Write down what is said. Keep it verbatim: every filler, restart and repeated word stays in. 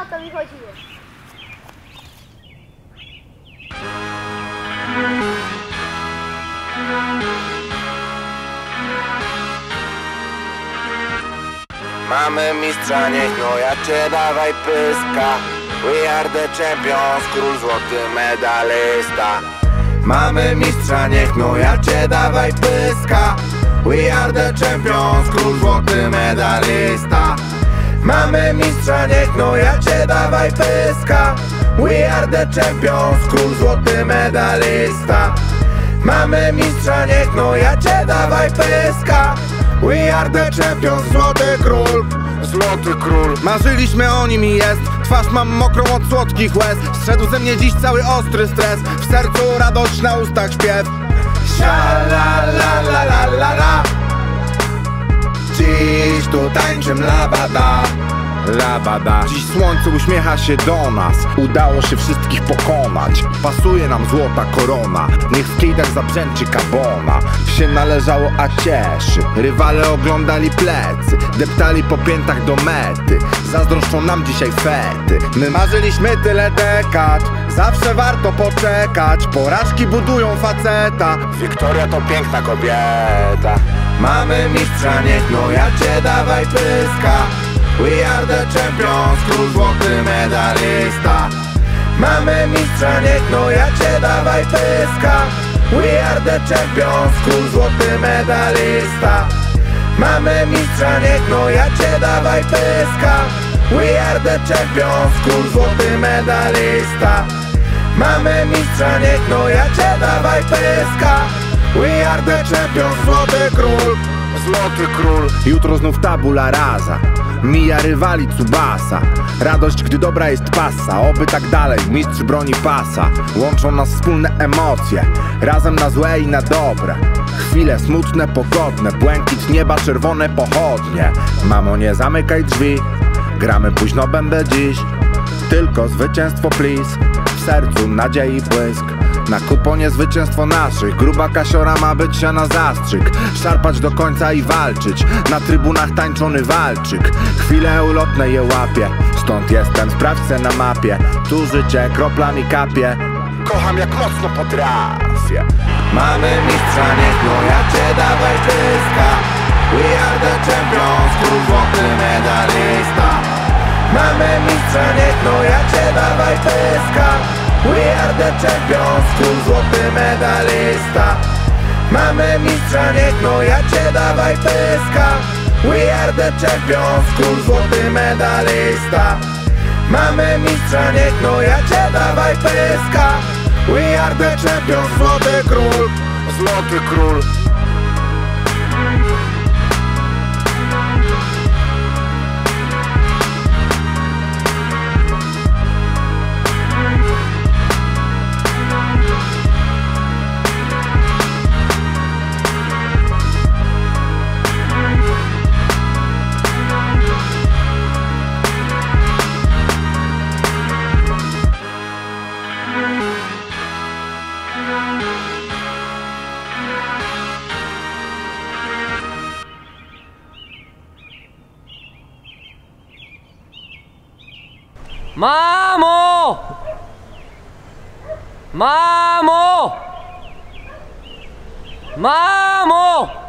to mi chodziło. Mamy mistrza, niech no ja cię dawaj pyska. We are the champions, król złoty medalista. Mamy mistrza, niech no ja cię dawaj pyska. We are the champions, król złoty medalista. Mamy mistrza, niech no ja cię dawaj pyska. We are the champions, król złoty medalista. Mamy mistrza, niech no ja cię dawaj pyska. We are the champions, złoty król, złoty król. Marzyliśmy o nim i jest. Twarz mam mokrą od słodkich łez. Zszedł ze mnie dziś cały ostry stres. W sercu radość, na ustach śpiew. Sha la la la la la la. Dziś tu tańczym labada, labada. Dziś słońce uśmiecha się do nas. Udało się wszystkich pokonać. Pasuje nam złota korona. Niech w kijdach zabrzęczy kabona. Się należało, a cieszy. Rywale oglądali plecy. Deptali po piętach do mety. Zazdroszczą nam dzisiaj fety. My marzyliśmy tyle dekad. Zawsze warto poczekać. Porażki budują faceta. Wiktoria to piękna kobieta. Mamy mistrza, niech no ja cię dawaj pyska. We are the champions, król złoty medalista. Mamy mistrza, niech no ja cię dawaj pyska. We are the champions, król złoty medalista. Mamy mistrza, niech no ja cię dawaj pyska. We are the champions, król złoty medalista. Mamy mistrza, niech no ja cię dawaj pyska. We are the champions, złoty król, złoty król. Jutro znów tabula rasa. Mija rywali Tsubasa. Radość, gdy dobra jest pasa. Oby tak dalej, mistrz broni pasa. Łączą nas wspólne emocje. Razem na złe i na dobre. Chwile smutne, pogodne. Błękit nieba, czerwone pochodnie. Mamo, nie zamykaj drzwi. Gramy późno, będę dziś. Tylko zwycięstwo, please. W sercu nadziei błysk. Na kuponie zwycięstwo naszych. Gruba kasiora ma być się na zastrzyk. Szarpać do końca i walczyć. Na trybunach tańczony walczyk. Chwile ulotne je łapie. Stąd jestem, sprawdź se na mapie. Tu życie kroplami kapie. Kocham jak mocno potrafię. Mamy mistrza, niech no ja cię dawaj pyska. We are the champions, król złoty medalista. Mamy mistrza, niech no ja cię dawaj pyska. We are the champions, król złoty medalista. Mamy mistrza, niech no ja cię dawaj pyska. We are the champions, król złoty medalista. Mamy mistrza, niech no ja cię dawaj pyska. We are the champions, złoty król, złoty król. Mamo! Mamo! Mamo!